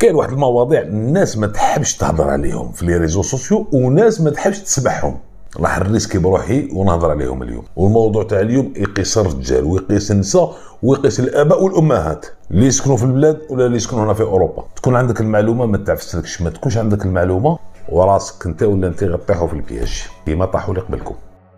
كاين واحد المواضيع الناس ما تحبش تهضر عليهم في لي ريزو سوسيو وناس ما تحبش تسمعهم. راح نريسكي بروحي ونهضر عليهم اليوم. والموضوع تاع اليوم يقيس الرجال ويقيس النساء ويقيس الاباء والامهات اللي يسكنوا في البلاد ولا اللي يسكنوا هنا في اوروبا. تكون عندك المعلومه ما تعفسلكش، ما تكونش عندك المعلومه وراسك انت ولا انت غطيحوا في البياج كيما طاحوا لي قبلكم.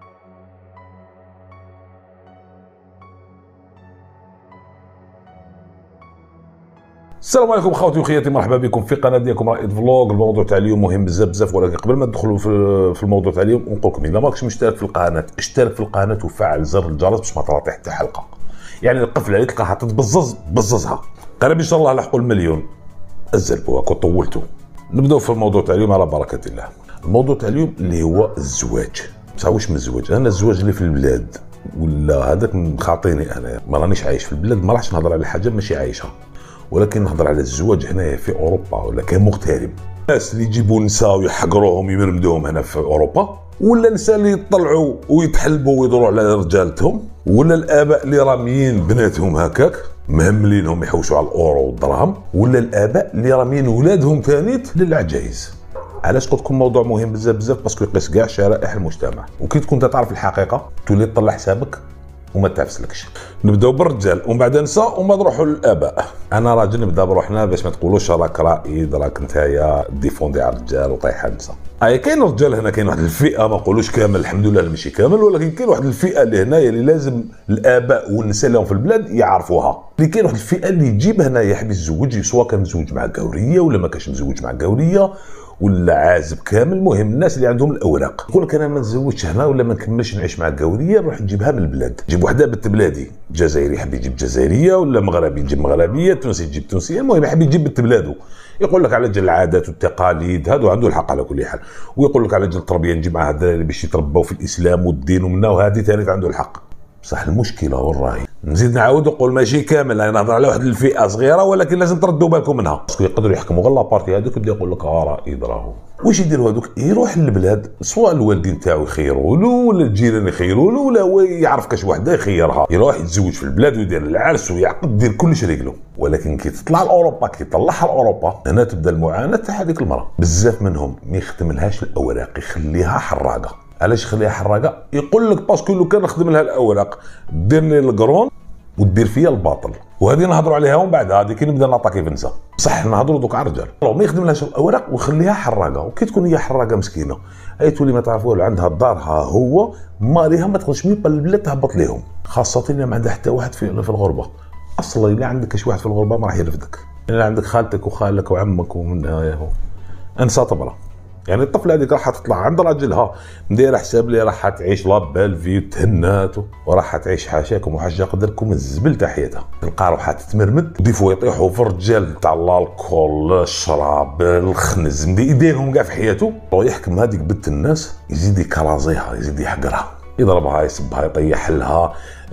السلام عليكم خوتي وخياتي، مرحبا بكم في قناه ديالكم رائد فلوق. الموضوع تاع اليوم مهم بزاف ولكن قبل ما ندخلوا في الموضوع تاع اليوم نقول لكم الا ماكش مشترك في القناه اشترك في القناه وفعل زر الجرس باش ما تراطي حتى حلقه. يعني القفله اللي تلقاها تتبزز بززها. قريب ان شاء الله لحقوا المليون. الزلبوا كنت طولتوا. نبداو في الموضوع تاع اليوم على بركه الله. الموضوع تاع اليوم اللي هو الزواج. بصح واش من الزواج؟ انا الزواج اللي في البلاد ولا هذاك مخاطيني انا، ما رانيش عايش في البلاد، ما راحش نهضر على حاجه ماشي عايشها، ولكن نهضر على الزواج هنايا في اوروبا ولا كمغترب. الناس اللي يجيبوا نساء ويحقروهم يمرمدوهم هنا في اوروبا، ولا النساء اللي يطلعوا ويتحلبوا ويدوروا على رجالتهم، ولا الاباء اللي راميين بناتهم هكاك مهملينهم يحوشوا على الاورو والدراهم، ولا الاباء اللي راميين ولادهم ثانيت للعجائز. علاش قلت لكم موضوع مهم بزاف باسكو يقيس كاع شرائح المجتمع، وكي تكون تعرف الحقيقه تولي تطلع حسابك وما تعفسلكش. نبداو بالرجال ومن بعد نساء وما نروحوا للاباء. انا راجل نبدا بروحنا باش ما تقولوش راك رائد راك نتايا ديفوندي على الرجال وطايح على النساء. كاين رجال هنا، كاين واحد الفئه ما نقولوش كامل الحمد لله ماشي كامل، ولكن كاين واحد الفئه اللي هنايا اللي لازم الاباء والنساء اللي هم في البلاد يعرفوها. اللي كاين واحد الفئه اللي يجيب هنا يحب يتزوج، سواء كان مزوج مع قوريه ولا ما كانش مزوج مع قوريه ولا عازب كامل. المهم الناس اللي عندهم الاوراق يقول لك انا ما نتزوجش هنا ولا ما نكملش نعيش مع قوريه، نروح نجيبها من البلاد. جيب وحده بنت بلادي، جزائري يحب يجيب جزائريه، ولا مغربي يجيب مغربيه، تونسي يجيب تونسيه، المهم يحب يجيب بنت بلاده. يقول لك على جال العادات والتقاليد، هذا عنده الحق على كل حال. ويقول لك على جال التربيه نجيب معها الدراري باش يتربوا في الاسلام والدين ومنه، وهذه ثالث عنده الحق. بصح المشكله والراي نزيد نعاود نقول ماشي كامل، انا نهضر على واحد الفئه صغيره ولكن لازم تردوا بالكم منها، باسكو يقدروا يحكموا غير لابارتي هذوك. يبدا يقول لك رائد راهو واش يديروا هذوك، يروح للبلاد سواء الوالدين تاعو يخيروا له ولا الجيران يخيروا له ولا هو يعرف كاش وحده يخيرها، يروح يتزوج في البلاد ويدير العرس ويعقد يدير كلش رجله. ولكن كي تطلع لاوروبا، كي يطلعها لاوروبا، هنا تبدا المعاناه تاع هذيك المراه. بزاف منهم ما يخدملهاش الاوراق، يخليها حراقه. علاش يخليها حراقه؟ يقول لك باسكو لو كان نخدم لها الاوراق دير لي القرون ودير فيا الباطل. وهذه نهضروا عليها ومن بعد هذه كي نبدا نعطاكي في النساء. بصح نهضروا دوك على الرجال، ما يخدم لهاش الاوراق ويخليها حراقه. وكي تكون هي حراقه مسكينه، اي تولي ما تعرف والو، عندها الدار ها هو ماليها ما تخرجش من البلاد تهبط ليهم، خاصه الا ما عندها حتى واحد في الغربه. اصلا الا عندك شي واحد في الغربه ما راح يرفدك، الا عندك خالتك وخالك وعمك ومن هو انسى طبره. يعني الطفله هذيك راح تطلع عند راجلها مديره حساب لي راح تعيش لابال في تهنات وراح تعيش حاشاكم وحاجه قدركم الزبل تاع حياتها. تلقى روحها تتمرمد وديفو يطيحوا في الرجال تاع الكول الشراب الخنز مدي يديرهم كاع في حياته، ويحكم هذيك بنت الناس يزيد يكرازيها يزيد يحقرها، يضربها يسبها يطيح لها.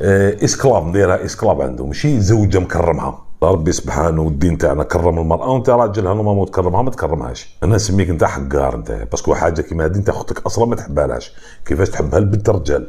اسكلاف نديرها اسكلاف عنده، ماشي يزوجها مكرمها. ربي سبحانه والدين تاعنا كرم المراه، وانت راجل هانو ما تكرمها ما تكرمهاش. انا نسميك انت حقار انت، باسكو حاجه كيما هذه انت اختك اصلا ما تحبهاش. كيفاش تحبها البنت الرجال؟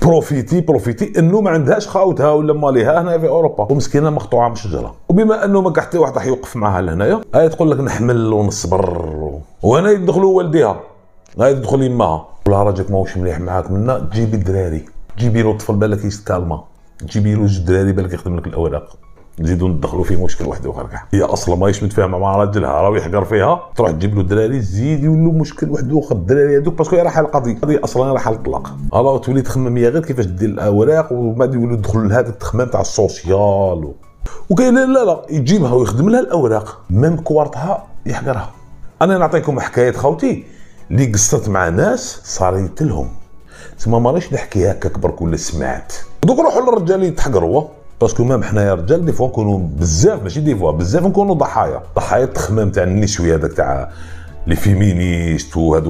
بروفيتي انه ما عندهاش خاوتها ولا ماليها هنا في اوروبا ومسكينه مقطوعه من الشجره، وبما انه ما كان حتى واحد راح يوقف معها لهنايا، هاي تقول لك نحمل ونصبر وهنا يدخلوا والديها، هاي تدخل يماها ولا راجلك ماهوش مليح معاك منا تجيبي الدراري، تجيبي له طفل بالك يستكالما، تجيبي له جوج دراري بالك يخدم لك الاوراق، نزيدو ندخلوا في مشكل واحد اخر كاع. هي اصلا ماهيش متفاهمه مع راجلها راه يحقر فيها، تروح تجيب له دراري زيد يولوا مشكل واحد اخر. الدراري هذوك باسكو راح القضيه اصلا راح الطلاق، الو تولي تخمم هي غير كيفاش دير الاوراق وما يولوا يدخلوا لهذاك التخمام تاع السوسيال وكاين لا يجيبها ويخدم لها الاوراق ميم كوارتها يحقرها. انا نعطيكم حكايه خوتي اللي قصت مع ناس صاريت لهم، تما مانيش نحكي هكاك برك ولا سمعت. دوك روحوا للرجال يتحقروا، باسكو مام حنايا رجال دي فوا نكونوا بزاف ماشي دي فوا بزاف نكونوا ضحايا التخمام تاع النسوي هذاك تاع لي فيمينيست وهذوك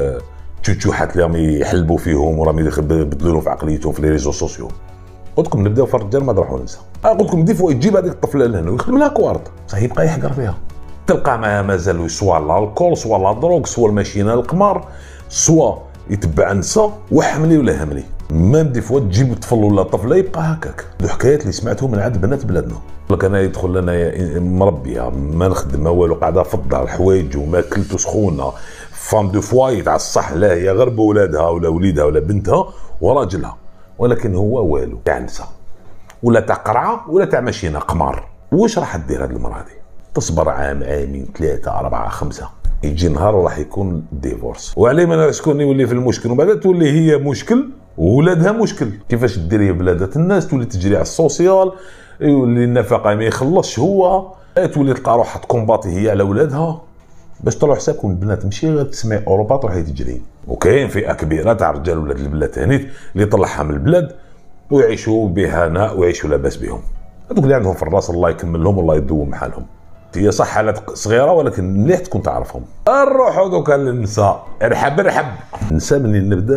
التشوحات اللي راهم يحلبوا فيهم وراهم يبدلوا لهم في عقليتهم في لي ريزو سوسيو. قلت لكم نبداو في الرجال ما نروحوا للنساء. قلت لكم دي فوا يجيب هذيك الطفله لهنا ويخدم لها كوارت، صح يبقى يحقر فيها. تلقى معاه مازال سوا الكول سوا لا دروغ سوا الماشيين القمار سوا يتبع النساء وحملي ولا هملي، مام دي فوا تجيب طفل ولا طفله يبقى هكاك. ذو حكايات اللي سمعتهم من عند بنات بلادنا. لك انا يدخل لنا مربيه ما نخدم والو، قاعده في الدار حوايج وما كلت وسخونه، فام دو فواي تاع الصح، لا هي غير بولادها ولا وليدها ولا بنتها وراجلها، ولكن هو والو تاع نساء ولا تاع قرعه ولا تاع ماشينه قمار. واش راح دير هذه المراه دي؟ تصبر عام عامين 3 4 5، يجي نهار وراح يكون ديفورس، وعليه ما شكون يولي في المشكل، ومن بعد تولي هي مشكل وولادها مشكل. كيفاش ديري بلادات الناس؟ تولي تجري على السوسيال، يولي النفقه ما يخلصش هو، تولي تلقى روحها تكومباتي هي على ولادها. باش طلعوا حسابكم البنات ماشي غير تسمعي اوروبا تروحي تجري، وكاين فئه كبيره تاع رجال ولاد البلاد هنيت اللي طلعها من البلاد ويعيشوا بهناء ويعيشوا لاباس بهم. هذوك اللي عندهم في الراس الله يكمل لهم والله يدوم حالهم. هي صح حالات صغيره ولكن مليح تكون تعرفهم. نروحوا دوكا للنساء. ارحب ارحب. النساء منين نبدا؟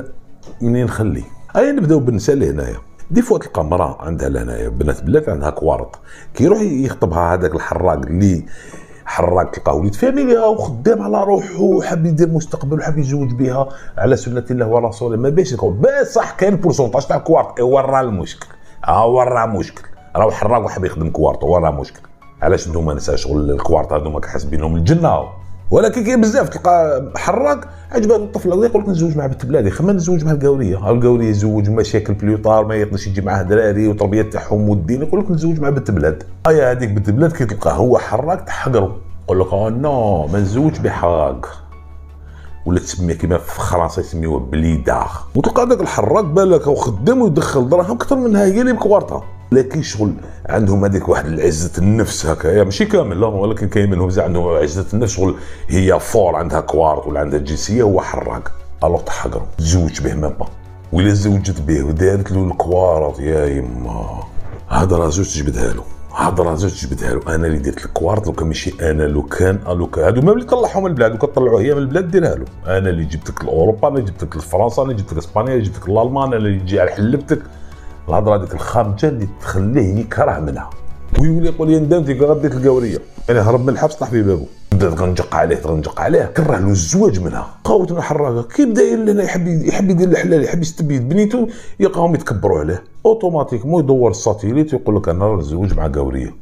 منين نخلي؟ اي نبداو بالنساء اللي هنايا. دي فوا تلقى مراه عندها لهنايا بنات بلاد عندها كوارط، كي يروح يخطبها هذاك الحراق اللي حراق تلقاه وليد فاميليا وخدام على روحه وحاب يدير مستقبل وحاب يزوج بها على سنه الله ورسوله، ما باش يكون بصح كاين بورسونتاج تاع كوارط وراه المشكل. وراه مشكل، راه حراق وحاب يخدم كوارطو وراه مشكل. علاش انتم نسا شغل الكوارط هذوما كحاسبينهم الجنه؟ ولكن كاين بزاف تلقى حراق عجبه الطفل يقول لك نتزوج مع بنت بلادي، خما نتزوج مع القاوريه، القاوريه يزوج مشاكل بليوطار ما يقدرش يجي معاه دراري وتربيه تاعهم والدين، يقول لك نتزوج مع بنت بلاد. هذيك بنت بلاد كي تلقاه هو حراق تحقرو، يقول لك نو ما نتزوج بحراق، ولا تسميه كيما في فرنسا يسميوه بليدار، وتلقى داك الحراق بالك وخدام ويدخل دراهم اكثر منها هي اللي بكوارطها. لكن شغل عندهم هذيك واحد العزه النفس هكايا، ماشي كامل لا، ولكن كاين منهم بزاف عندهم عزه النفس، شغل هي فور عندها كوارط ولا عندها جنسيه هو حراق، الوغ تحقرو تزوج به مام با، ولا زوجت به ودارت له الكوارط يا يما هذا راه زوج تجبدها له، هضره زوج تجبدها له. انا اللي درت الكوارط، لو كان ماشي انا، لو كان هادو ما اللي طلعهم من البلاد وكطلعوه هي من البلاد ديرها له. انا اللي جبتك لاوروبا، انا جبتك لفرنسا، انا جبتك لاسبانيا، انا جبتك لالمان، انا اللي جي على حلبتك. الهضره هذيك الخامجه اللي تخليه يكره منها ويولي يقول لي ندمت غديت القاوريه، يعني هرب من الحبس طاح في بابه، بدات تغنجق عليه كره له الزواج منها. قاوتنا حراقه كي بدا لنا يحب يدير الحلال، يحب يستبيد بنيته، يلقاهم يتكبروا عليه اوتوماتيك مو يدور الساتيليت ويقول لك انا نتزوج مع قاوريه.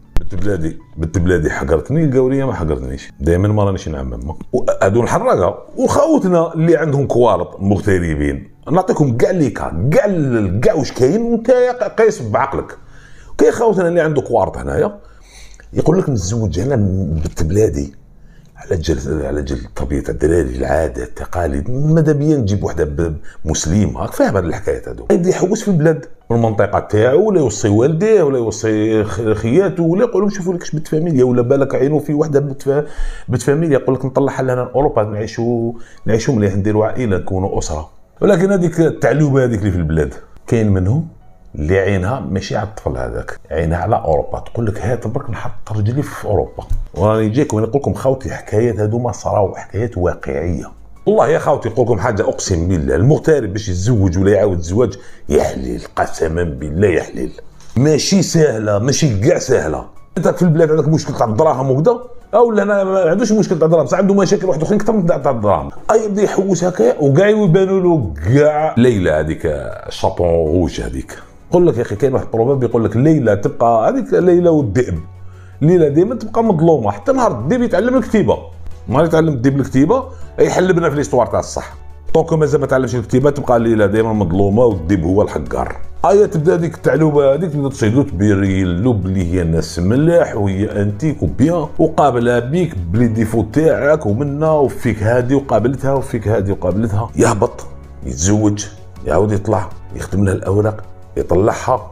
بنت بلادي حقرتني، القاوريه ما حقرتنيش، دائما ما رانيش نعم ماما. وهذو الحراقه وخاوتنا اللي عندهم كوارط مغتربين، نعطيكم كاع ليكا كاع واش كاين وانت قيس بعقلك. كاين خاوتنا اللي عنده كوارط هنايا يقول لك نتزوج انا بنت بلادي على جال التربيه تاع الدراري، العادات التقاليد، ماذا بيا نجيب وحده مسلم. راك فاهم هاد الحكايات هادو، يبدا يحوس في البلاد من المنطقه تاعو، ولا يوصي والديه ولا يوصي خياته، ولا يقول لهم شوفوا لك بنت فاميليا، ولا بالك عينوا في وحده بنت فاميليا يقول لك نطلعها لنا اوروبا نعيشوا مليح، نديروا عائله نكونوا اسره. ولكن هذيك التعلوبه هذيك اللي في البلاد كاين منهم اللي عينها ماشي على الطفل هذاك، عينها على اوروبا، تقول لك هات برك نحط رجلي في اوروبا. وراني جايكم نقول لكم خاوتي حكايات هذوما صراو حكايات واقعيه. والله يا خاوتي نقول لكم حاجه اقسم بالله، المغترب باش يتزوج ولا يعاود الزواج يحليل، قسما بالله يحليل، ماشي سهله، ماشي كاع سهله. انت في البلاد عندك مشكل تاع الدراهم وكذا، او لا انا ما عندوش مشكل تاع الدراهم، بصح عنده مشاكل واحد اخرين اكثر من تاع الدراهم. يبدا يحوس هكايا وكاع يبانوا له كاع ليلى هذيك شابون روج هذيك. يقول لك يا اخي كاين واحد البروفيرب يقول لك ليلى تبقى هذيك ليلى والذئب، ليلى ديما تبقى مظلومه حتى نهار الذئب يتعلم الكتيبه. نهار يتعلم الذئب الكتيبه يحلبنا في ليستوار تاع الصح. طونك مازال ما تعلمش الكتيبه تبقى ليلى ديما مظلومه والذئب هو الحقار. تبدا هذيك التعلوبه هذيك تبدا تصيدو تبيري له بلي هي ناس ملاح وهي انتيك وبيان، وقابلها بيك بلي ديفو تاعك ومنا وفيك هادي وقابلتها وفيك هادي وقابلتها، يهبط يتزوج يعاود يطلع يخدم لها الاوراق يطلعها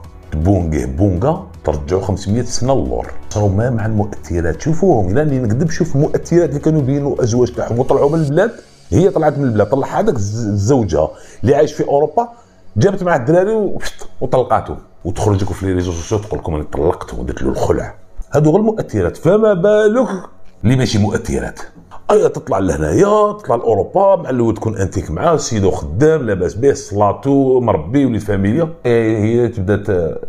بونغا ترجعوا 500 سنه للور. صاروا ما مع المؤثرات، شوفوهم الا اني نكذب، شوف المؤثرات اللي كانوا يبينوا الازواج تاعهم وطلعوا من البلاد. هي طلعت من البلاد، طلع هذاك زوجها اللي عايش في اوروبا، جابت معاه الدراري وطلقاته، وتخرج لكم في لي ريزو سوسيو تقول لكم انا طلقت ودرت له الخلع. هادو غير المؤثرات، فما بالك اللي ماشي مؤثرات. تطلع لهنايا، تطلع لاوروبا مع الاول تكون انتيك معاه، سيدو خدام لاباس به، صلاتو مربي وليد فاميليا. هي تبدا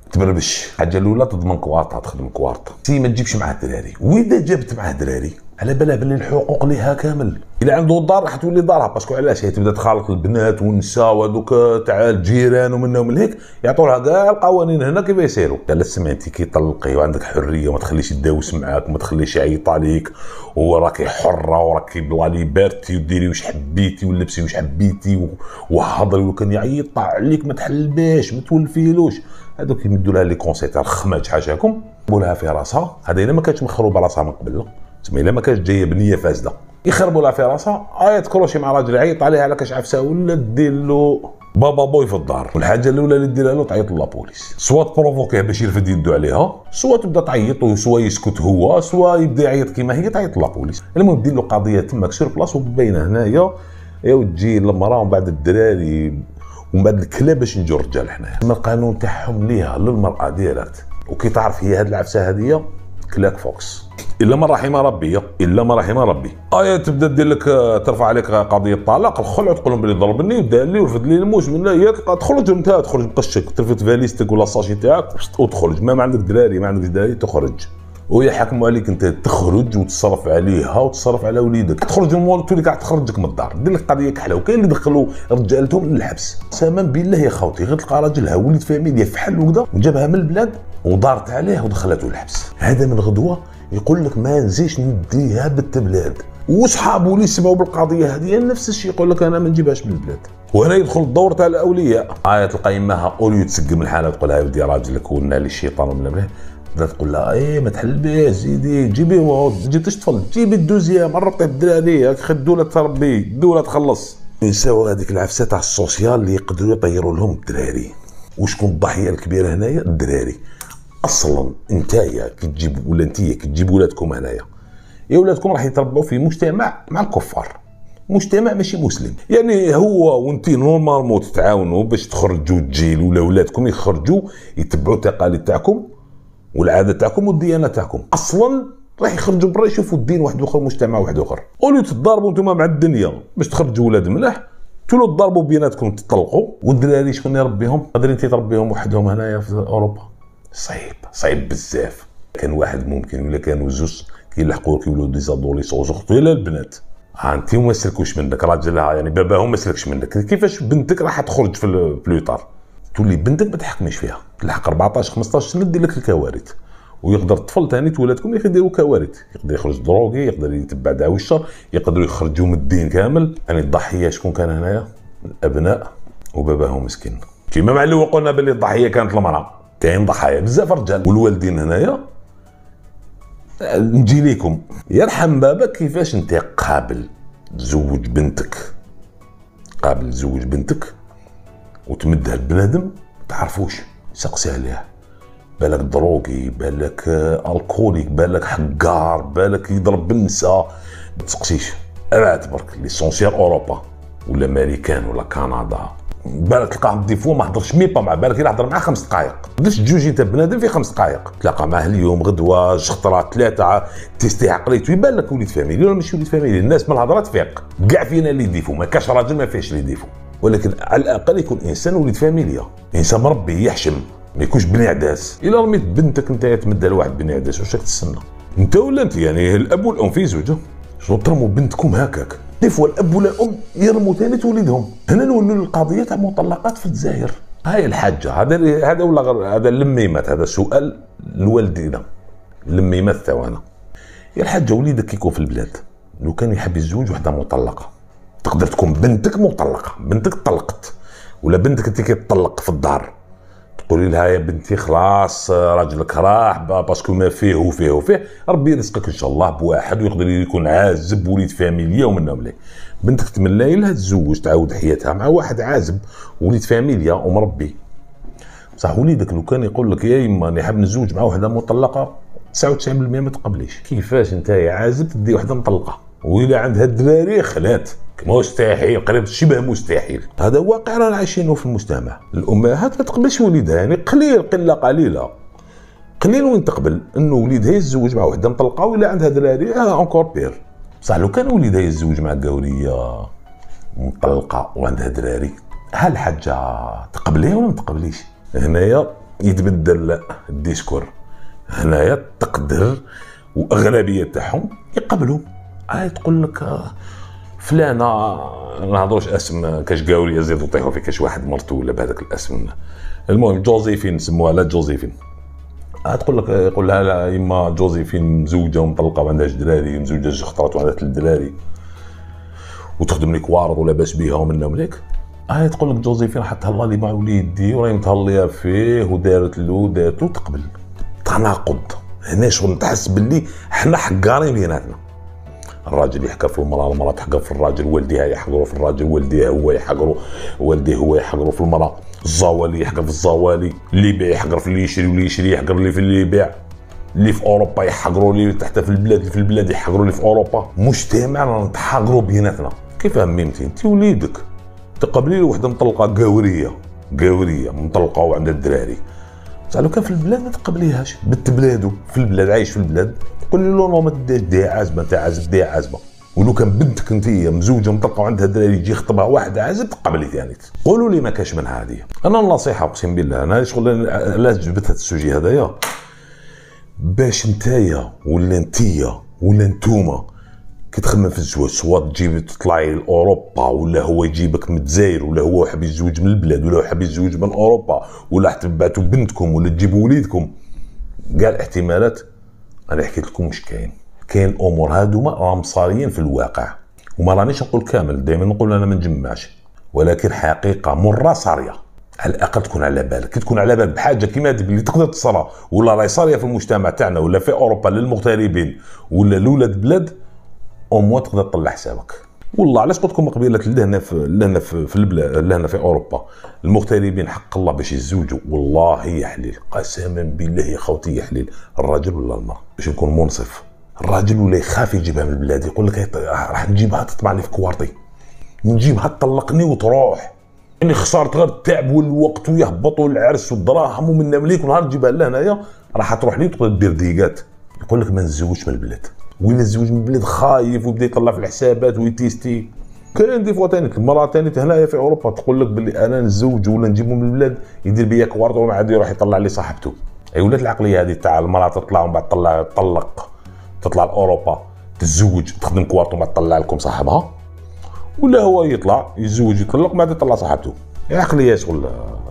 تبربش. الحاجه الاولى تضمن كوارطه، تخدم كوارطه. سي ما تجيبش معاه الدراري، واذا جابت معاه دراري على بالها باللي الحقوق ليها كامل. الا عنده دار راح تولي دارها، باسكو علاش؟ هي تبدا تخالط البنات والنساء وهذوك تاع الجيران ومنهم من هيك، يعطوا لها كاع القوانين هنا كيف يسيروا. لا سمعتي كيطلقي وعندك حريه وما تخليش يداوس معاك وما تخليش يعيط عليك، وراكي حره وراكي بلا ليبرتي وديري واش حبيتي ولبسي واش حبيتي وهضري، وكان يعيط عليك ما تحلباش ما تولفيلوش. هذوك يمدوا لها لي كونسي تاع الخماج حاشاكم، يخربوا لها في راسها. هذا الا ما كانتش مخروبه راسها من قبل، تسمى الا ما كانتش جايه بنيه فاسده، يخربوا لها في راسها. تكروشي مع راجل يعيط عليها على كاش عفسه، ولا دير له بابا بوي في الدار. والحاجه الاولى اللي ديرها له تعيط لابوليس، سوا تبروفوكيه باش يرفد يدو عليها، سوا تبدا تعيط، سوا يسكت هو، سوا يبدا يعيط كيما هي تعيط لابوليس. المهم دير له قضيه تماك سور بلاص وبينه هنايا، وتجي المراه ومن بعد الدراري ومن بعد الكلاب باش نجو الرجال حنايا. القانون تاعهم ليها للمراه ديريكت. وكي تعرف هي هاد العفسه هذيا كلاك فوكس، الا ما رحم ربي، الا ما رحم ربي. تبدا دير لك ترفع عليك قضيه طلاق، الخلع، تقول لهم بلي ضربني ودار لي ورفد لي الموش من هي تخرج انت، تخرج بقشك، ترفد فاليستك ولا الصاشي تاعك وتخرج. ما عندك دراري، ما عندك دراري، تخرج ويحكموا عليك انت تخرج وتصرف عليها وتصرف على وليدك. تخرج من المول تولي قاعد تخرجك من الدار، دير لك قضيه كحله. وكاين اللي دخلوا رجالتهم للحبس قسما بالله يا خوتي، غير تلقى راجلها وليد فاميليا فحل وكذا وجابها من البلاد ودارت عليه ودخلته للحبس. هذا من غدوه يقول لك ما نزيش نديها بالتبلاد، وصحابه اللي سمعوا بالقضيه هذه نفس الشيء يقول لك انا ما نجيبهاش من البلاد. وهنا يدخل الدور تاع الاولياء. تلقى يماها اوليو تسقم الحاله تقول لها ودي راجلك ولنا لي الشيطان ولا بله، تبدا تقول لها ما تحلبيش، زيدي جيبي جيتيش طفل، جيبي الدوزيام ربطي الدراري، خد الدوله تربي، الدوله تخلص. ينساو هذيك العفسه تاع السوسيال اللي يقدروا يطيروا لهم الدراري. وشكون الضحيه الكبيره هنايا؟ الدراري. اصلا نتايا كي تجيب ولا نتيا كي تجيب ولادكم هنايا، يا ولادكم راح يتربوا في مجتمع مع الكفار، مجتمع ماشي مسلم. يعني هو وانتي نورمالمون تتعاونوا باش تخرجوا الجيل ولا ولادكم يخرجوا يتبعوا التقاليد تاعكم والعاده تاعكم والديانه تاعكم. اصلا راح يخرجوا برا يشوفوا الدين واحد اخر، مجتمع واحد اخر. اوليو تضاربوا نتوما مع الدنيا باش تخرجوا ولاد ملاح، تولوا تضاربوا بيناتكم تطلقوا. والدراري شكون يربيهم؟ قادرين تربيهم وحدهم هنايا في اوروبا؟ صعيب بزاف. كان واحد ممكن ولا كانوا زوج كيلحقوا كيولوا دي زادوليسون ولا البنات. انت ما سلكوش منك راجلها، يعني باباهم ما سلكش منك. كيفاش بنتك راح تخرج في البلوطار؟ تولي بنتك ما تحكميش فيها، تلحق 14 15 سنه دير لك الكوارث. ويقدر الطفل ثاني ولادكم يديروا كوارث، يقدر يخرج دروغي، يقدر يتبع دعوي الشر، يقدروا يخرجوا من الدين كامل. يعني الضحيه شكون كان هنايا؟ الابناء وباباهم مسكين. كيما مع اللي قلنا باللي الضحيه كانت المراه، كاين ضحايا بزاف رجال. والوالدين هنايا نجي ليكم، يرحم بابك كيفاش انت قابل تزوج بنتك وتمدها لبنادم تعرفوش، سقسي عليه، بالك دروغي، بالك الكوليك، بالك حقار، بالك يضرب بالنساء، ما تسقسيش. ابعد برك ليسونسيال اوروبا ولا امريكان ولا كندا، بالك تلقاه ديفو ما هضرش ميبا مع بالك الا هضر معاه 5 دقائق. باش تجوج انت بنادم في 5 دقائق تلاقى معاه اليوم غدوه شخطرات 3 تيستي عقليته، يبان لك وليد فاميلي ولا ماشي وليد فاميلي. الناس من الهضره تفيق، كاع فينا اللي ديفو، ما كاش راجل ما فيهش اللي ديفو، ولكن على الاقل يكون انسان وليد فاميليا، انسان مربي يحشم، ما يكونش بني عداس. الا رميت بنتك انت تمدها لواحد بني عداس واش راك تستنى؟ انت ولا انت؟ يعني الاب والام في زوج، شنو ترموا بنتكم هكاك؟ ديفوا الاب ولا الام يرموا ثاني وليدهم. هنا نولوا للقضيه تاع مطلقات في الجزائر. هاي الحاجه، هذا ولا هذا اللميمات، هذا سؤال لوالدينا اللميمات تاعنا. يا الحاجه وليدك كيكون في البلاد لو كان يحب يتزوج وحده مطلقه، تقدر تكون بنتك مطلقه، بنتك طلقت، ولا بنتك انت كتطلق في الدار، تقولي لها يا بنتي خلاص راجلك راح باسكو ما فيه وفيه، ربي يرزقك ان شاء الله بواحد ويقدر يكون عازب وليد فاميليا ومنهم ليه. بنتك تمنى لها تتزوج تعاود حياتها مع واحد عازب وليد فاميليا ومربي. بصح وليدك لو كان يقول لك يا يما راني حاب نتزوج مع وحده مطلقه، 99% ما تقبليش. كيفاش انت يا عازب تدي وحده مطلقه وإلا عندها الدراري خلات؟ مستحيل، قريب شبه مستحيل. هذا واقع رانا عايشينه في المجتمع. الامهات ما تقبلش وليدها، يعني قله قليله وين تقبل انه وليدها يتزوج مع وحده مطلقه ولا عندها دراري اونكور بير. بصح لو كان وليدها يتزوج مع قوريه مطلقه وعندها دراري، هل حاجه تقبليها ولا ما تقبليش؟ هنايا يتبدل الديسكور. هنايا تقدر واغلبيه تاعهم يقبلوا. تقول لك فلانه، ما نهضروش اسم كاش قاوري يزيدوا يطيحوا في كاش واحد مرتو ولا بهذاك الاسم. المهم جوزيفين نسموها على جوزيفين. تقول لك يقول لها لا يما جوزيفين مزوجه ومطلقه وعندها جوج دراري، مزوجه جوج خطرات وعندها 3 دراري وتخدم لك وارد ولاباس بيها ومنا ومليك. تقول لك جوزيفين حطها الله لي مع وليدي وراهي متهليه فيه ودارت له دارت له. تقبل تناقض هنا. شغل تحس باللي حنا حقارين بيناتنا. الراجل يحقر في المراه، المراه تحقر في الراجل، والديها يحقروا في الراجل، والديه هو يحقروا، والديه هو يحقروا في المراه، الزوالي يحقر في الزوالي، اللي يبيع يحقر في اللي يشري، واللي يشري يحقر اللي في اللي يبيع، اللي في اوروبا يحقروا اللي تحت في البلاد، اللي في البلاد يحقروا اللي في اوروبا. مجتمع نتحاقروا بيناتنا. كيف فهمتي انت وليدك تقبلي له وحده مطلقه قاوريه مطلقه وعندها الدراري، بصح لو كان في البلاد ما تقبليهاش. بنت بلادو في البلاد عايش في البلاد تقول له نو ما تديش ديها عازبه، انت عازب ديها عازبه. ولو كان بنتك انت مزوجه مطلقه وعندها دراري يجي يخطبها واحد عازب تقبلي ثاني. قولوا لي ما كاش من هذه. انا النصيحه اقسم بالله انا شغل علاش جبت هذا السوجي هذايا، باش نتايا ولا انتيا ولا نتوما كي تخمم في الزواج، سواء تجيب تطلعي لاوروبا ولا هو يجيبك من الجزائر، ولا هو حاب يتزوج من البلاد، ولا هو حاب يتزوج من اوروبا، ولا تبعتوا بنتكم ولا تجيبوا وليدكم، كاع الاحتمالات انا حكيت لكم واش كاين الامور هادوما راهم صاريين في الواقع. وما رانيش نقول كامل، دائما نقول انا ما نجمعش، ولكن حقيقه مره صاريه. على الاقل تكون على بالك، كي تكون على بالك بحاجه كيما هذيك اللي تقدر تصرى ولا راهي صاريه في المجتمع تاعنا ولا في اوروبا للمغتربين ولا لولاد بلاد، موا تقدر تطلع حسابك. والله علاش قلت لكم قبيله لهنا في البلاد، لهنا في اوروبا المغتربين حق الله باش يتزوجوا والله يحليل، قسما بالله يا خوتي يحليل الراجل ولا المراه. باش نكون منصف، الراجل ولا يخاف يجيبها من البلاد، يقول لك راح نجيبها تطمعني في كوارتي، نجيبها تطلقني وتروح، يعني خسرت غير التعب والوقت ويهبطوا العرس والدراهم ومن مليك، ونهار تجيبها لهنايا راح تروح لي وتقدر دير ديقات. يقول لك ما نتزوجش من البلاد، وين الزوج من البلاد خايف ويبدا يطلع في الحسابات ويتيستي. كاين دي فوا ثاني المراه ثاني هنايا في اوروبا تقول لك باللي انا نتزوج ولا نجيبو من البلاد يدير بيا كوارت وما عاد يروح يطلع لي صاحبته. اي ولات العقليه هذه تاع المراه تطلع ومن بعد تطلق تطلع لاوروبا تتزوج تخدم كوارت وما تطلع لكم صاحبها، ولا هو يطلع يتزوج يطلق ما عاد يطلع صاحبته. عقليه شغل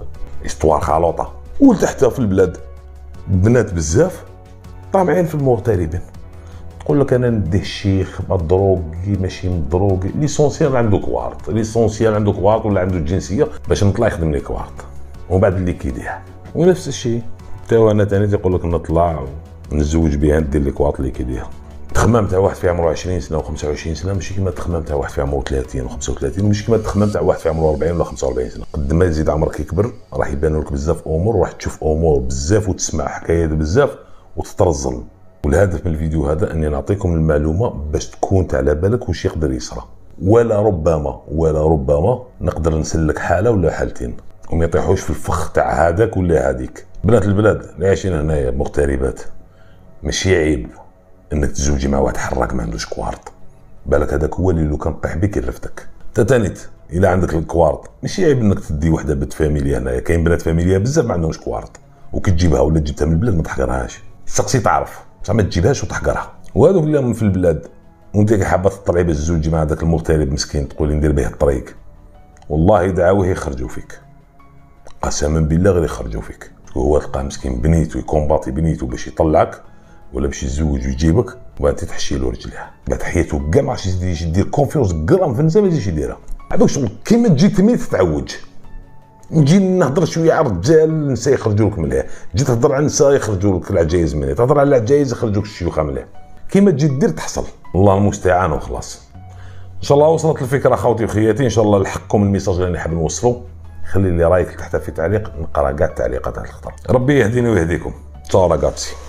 استوار خالوطه. ولتحت في البلاد بنات بزاف طامعين في المغتربين، تقول لك انا نديه الشيخ مضروقي ماشي مضروقي، ليسونسيال عنده كوارت، ليسونسيال عنده كوارت ولا عنده الجنسيه باش نطلع يخدم لي كوارت ومن بعد اللي كيديها. ونفس الشيء تا انا ثاني تيقول لك نطلع ونتزوج بها ندير لي كوارت اللي كيديها. تخمم تاع واحد في عمره 20 سنه و25 سنه ماشي كيما تخمم تاع واحد في عمره 30 و35، ماشي كيما تخمم تاع واحد في عمره 40 ولا 45 سنه. قد ما يزيد عمرك يكبر راح يبانوا لك بزاف امور، وراح تشوف امور بزاف وتسمع حكايات بزاف وتترزل. والهدف من الفيديو هذا اني نعطيكم المعلومه باش تكون على بالك واش يقدر يصرى، ولا ربما نقدر نسلك حاله ولا حالتين وما يطيحوش في الفخ تاع هذاك ولا هذيك. بنات البلاد اللي عايشين هنايا مغتربات ماشي عيب انك تزوجي مع واحد حراك ما عندوش كوارت، بالك هذاك هو اللي لو كان طيح بك يرفدك. تانيت الا عندك الكوارت ماشي عيب انك تدي وحده بنت فاميليا. هنايا كاين بنات فاميليا بزاف ما عندهمش كوارت، وكي تجيبها ولا جبتها من البلاد ما تحقرهاش، سقسي تعرف بصح ما تجيبهاش وتحقرها. وهذوك اللي في البلاد وانت حابه تطلعي باش تزوجي مع هذاك المغترب مسكين تقولي ندير به الطريق، والله دعاوه يخرجوا فيك، قسما بالله غير يخرجوا فيك. هو تلقاه مسكين بنيتو يكومباتي بنيتو باش يطلعك ولا باش يتزوج ويجيبك وبعد تحشي له رجليها، بعد حياته كاع ما عرفتش يدير كونفيونس كرام في النساء ما يجيش يديرها. عباك شغل كيما تجي تميت تتعوج. نجي نهضر شويه على الرجال النساء يخرجوا لك مليح، تجي تهضر على النساء يخرجوا لك العجايز مليح، تهضر على العجايز يخرجوا لك الشيوخه مليح. كيما تجي دير تحصل، الله المستعان وخلاص. ان شاء الله وصلت الفكره خوتي وخياتي، ان شاء الله لحقكم الميساج اللي حاب نوصلو. خلي لي رايك تحت في تعليق نقرا كاع التعليقات على الخطر. ربي يهديني ويهديكم. تشاو راغاتسي.